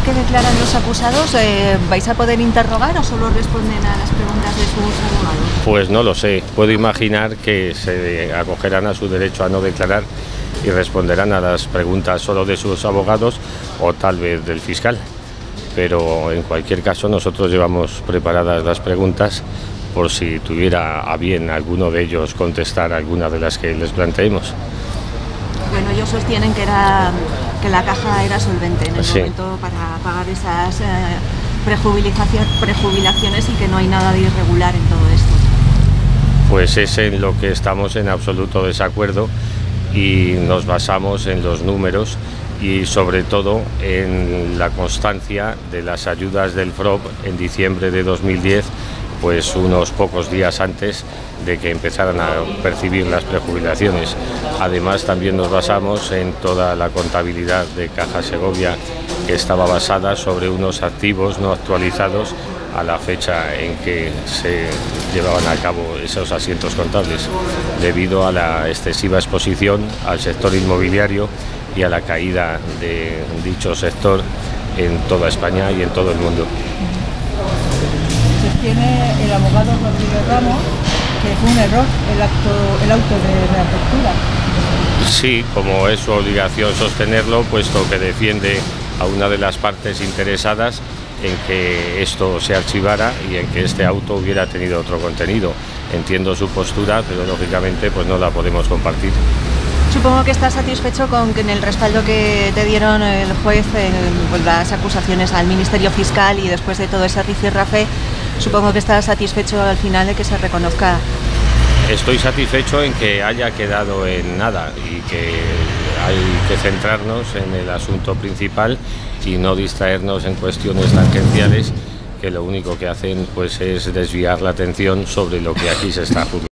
que declaran los acusados, ¿vais a poder interrogar o solo responden a las preguntas de sus abogados? Pues no lo sé, puedo imaginar que se acogerán a su derecho a no declarar y responderán a las preguntas solo de sus abogados o tal vez del fiscal. Pero en cualquier caso nosotros llevamos preparadas las preguntas por si tuviera a bien alguno de ellos contestar alguna de las que les planteemos. Bueno, ellos sostienen que la caja era solvente en el momento para pagar esas prejubilaciones y que no hay nada de irregular en todo esto. Pues es en lo que estamos en absoluto desacuerdo y nos basamos en los números y sobre todo en la constancia de las ayudas del FROB en diciembre de 2010, pues unos pocos días antes de que empezaran a percibir las prejubilaciones. Además también nos basamos en toda la contabilidad de Caja Segovia, que estaba basada sobre unos activos no actualizados a la fecha en que se llevaban a cabo esos asientos contables, debido a la excesiva exposición al sector inmobiliario y a la caída de dicho sector en toda España y en todo el mundo. Sostiene el abogado Rodríguez Ramos que fue un error el auto de reapertura. Sí, como es su obligación sostenerlo, puesto que defiende a una de las partes interesadas en que esto se archivara y en que este auto hubiera tenido otro contenido. Entiendo su postura, pero lógicamente pues no la podemos compartir. Supongo que estás satisfecho con el respaldo que te dieron el juez en las acusaciones al Ministerio Fiscal y después de todo ese rifirrafe, supongo que estás satisfecho al final de que se reconozca. Estoy satisfecho en que haya quedado en nada y que hay que centrarnos en el asunto principal y no distraernos en cuestiones tangenciales que lo único que hacen pues es desviar la atención sobre lo que aquí se está juzgando.